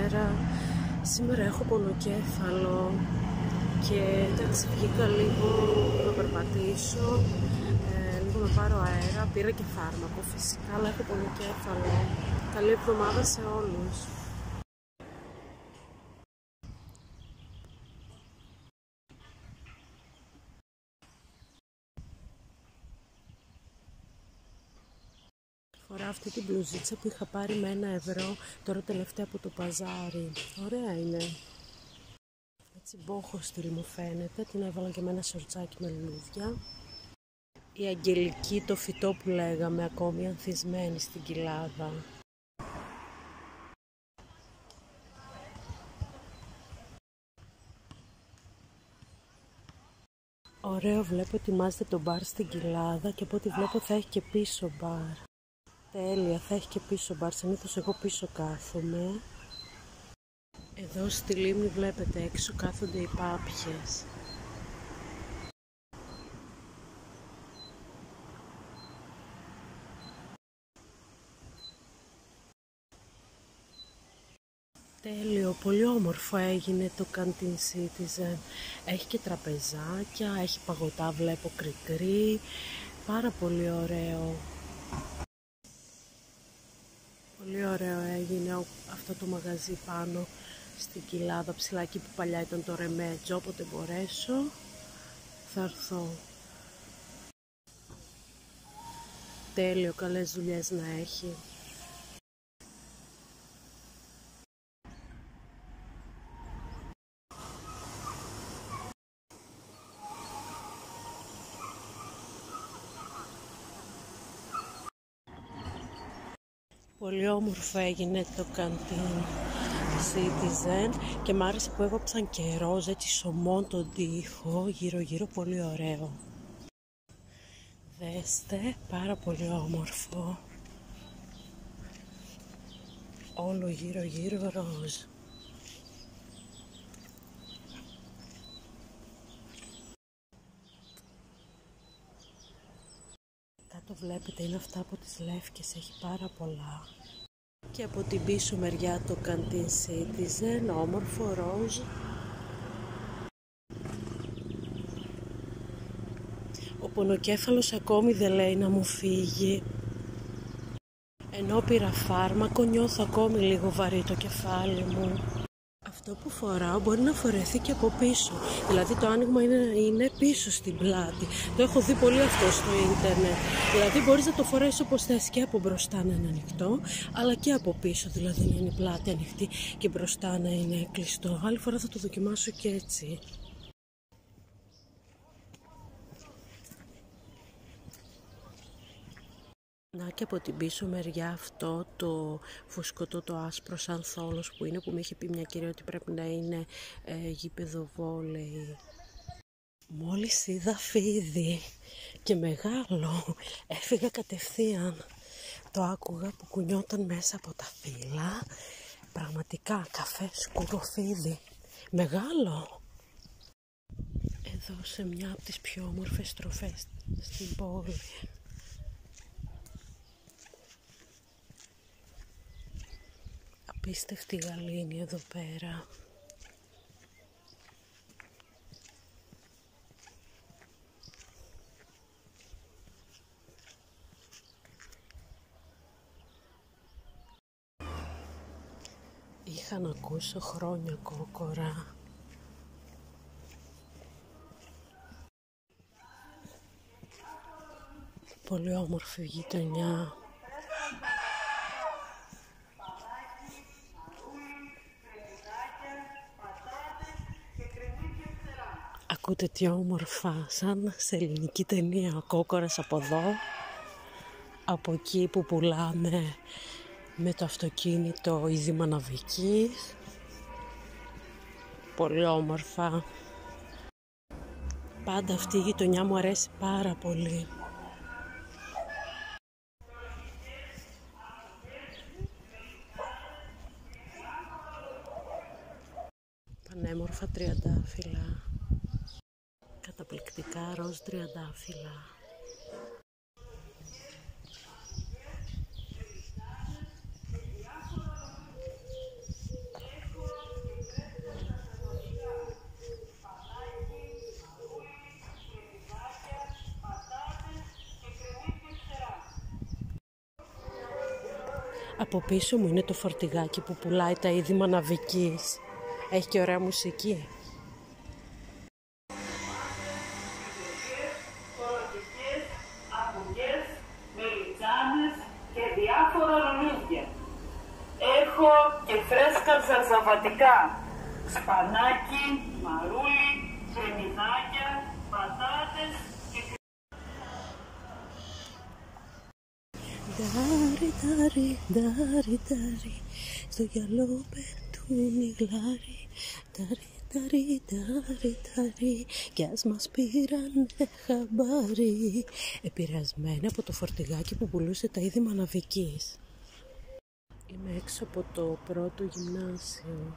καλησπέρα. Σήμερα έχω πονοκέφαλο και εντάξει, βγήκα λίγο να περπατήσω, λίγο να πάρω αέρα, πήρα και φάρμακο φυσικά, αλλά έχω πονοκέφαλο. Καλή εβδομάδα σε όλους. Φοράω αυτή την μπλουζίτσα που είχα πάρει με 1 ευρώ τώρα τελευταία από το παζάρι. Ωραία είναι. Έτσι μπόχο στυλ μου φαίνεται. Την έβαλα και με ένα σορτσάκι με λουλούδια. Η αγγελική, το φυτό που λέγαμε, ακόμη ανθισμένη στην κοιλάδα. Ωραίο, βλέπω ετοιμάζεται το μπαρ στην κοιλάδα και από ό,τι βλέπω θα έχει και πίσω μπαρ. Τέλεια, θα έχει και πίσω μπαρ. Συνήθως εγώ πίσω κάθομαι. Εδώ στη λίμνη βλέπετε έξω κάθονται οι πάπιες. Τέλειο, πολύ όμορφο έγινε το Canteen Citizen. Έχει και τραπεζάκια, έχει παγωτά, βλέπω κρικρί. Πάρα πολύ ωραίο. Πολύ ωραίο έγινε αυτό το μαγαζί πάνω στην κοιλάδα ψηλά, εκεί που παλιά ήταν το ρεμέτζο. Όποτε μπορέσω θα έρθω. Τέλειο, καλές δουλειές να έχει. Πολύ όμορφο έγινε το Canteen Citizen και μ' άρεσε που έβαψαν και ροζ, έτσι σωμών τον τοίχο, γύρω γύρω, πολύ ωραίο. Δέστε, πάρα πολύ όμορφο. Όλο γύρω γύρω ροζ. Κάτω βλέπετε είναι αυτά από τις λεύκες, έχει πάρα πολλά. Και από την πίσω μεριά το Canteen Citizen, όμορφο ροζ. Ο πονοκέφαλος ακόμη δεν λέει να μου φύγει. Ενώ πήρα φάρμακο νιώθω ακόμη λίγο βαρύ το κεφάλι μου. Αυτό που φοράω μπορεί να φορεθεί και από πίσω. Δηλαδή το άνοιγμα είναι πίσω στην πλάτη. Το έχω δει πολύ αυτό στο ίντερνετ. Δηλαδή μπορείς να το φορέσεις όπως θες, και από μπροστά να είναι ανοιχτό, αλλά και από πίσω. Δηλαδή να είναι η πλάτη ανοιχτή και μπροστά να είναι κλειστό. Άλλη φορά θα το δοκιμάσω και έτσι. Να και από την πίσω μεριά αυτό το φουσκωτό, το άσπρο σαν θόλος που είναι, που μου είχε πει μια κυρία ότι πρέπει να είναι γήπεδο βόλεϊ. Μόλις είδα φίδι και μεγάλο, έφυγα κατευθείαν. Το άκουγα που κουνιόταν μέσα από τα φύλλα. Πραγματικά καφέ σκούρο φίδι. Μεγάλο. Εδώ σε μια από τις πιο όμορφες στροφές στην πόλη. Απίστευτη γαλήνη εδώ πέρα. Είχα να ακούσω χρόνια κόκορα. Πολύ όμορφη γειτονιά. Ακούτε τι όμορφα, σαν σε ελληνική ταινία, ο κόκορας από εδώ, από εκεί που πουλάνε με το αυτοκίνητο είδη μαναβικής. Πολύ όμορφα. Πάντα αυτή η γειτονιά μου αρέσει πάρα πολύ. Πανέμορφα τριαντάφυλλα. Καταπληκτικά ροζ τριαντάφυλλα. Από πίσω μου είναι το φορτηγάκι που πουλάει τα είδη μαναβικής. Έχει και ωραία μουσική. Και διάφορα ρολούδια. Έχω και φρέσκα ζαρζαβατικά, σπανάκι, μαρούλι, κρεμμυδάκια, πατάτες και... Ντάρι, ντάρι, ντάρι, ντάρι, στο γυαλό πετούν οι γλάρι. Ντάρι, ντάρι, ντάρι, ντάρι, κι ας μας πήρανε χαμπάρι. Επηρεασμένη από το φορτηγάκι που πουλούσε τα είδη μαναβικής. Είμαι έξω από το πρώτο γυμνάσιο.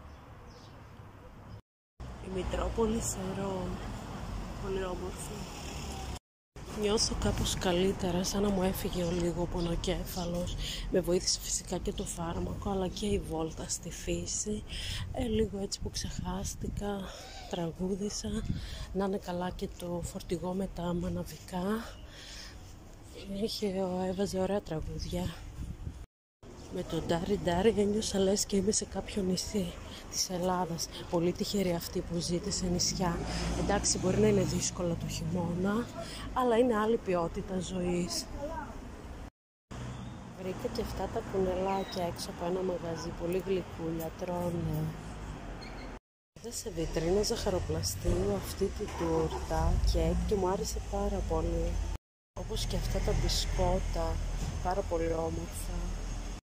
Η Μητρόπολη Σερών. Πολύ όμορφη. Νιώθω κάπως καλύτερα, σαν να μου έφυγε ο λίγο πονοκέφαλος. Με βοήθησε φυσικά και το φάρμακο, αλλά και η βόλτα στη φύση. Λίγο έτσι που ξεχάστηκα, τραγούδισα. Να είναι καλά και το φορτηγό με τα μαναβικά. Έβαζε ωραία τραγούδια. Με τον Ντάρι Ντάρι ένιωσα λες και είμαι σε κάποιο νησί της Ελλάδας. Πολύ τυχερή αυτή που ζείτε σε νησιά. Εντάξει, μπορεί να είναι δύσκολο το χειμώνα, αλλά είναι άλλη ποιότητα ζωής. Βρήκα και αυτά τα κουνελάκια έξω από ένα μαγαζί, πολύ γλυκούλια, τρώνε. Είδα σε βιτρίνα ζαχαροπλαστείου αυτή τη τούρτα και μου άρεσε πάρα πολύ. Όπως και αυτά τα μπισκότα, πάρα πολύ όμορφα.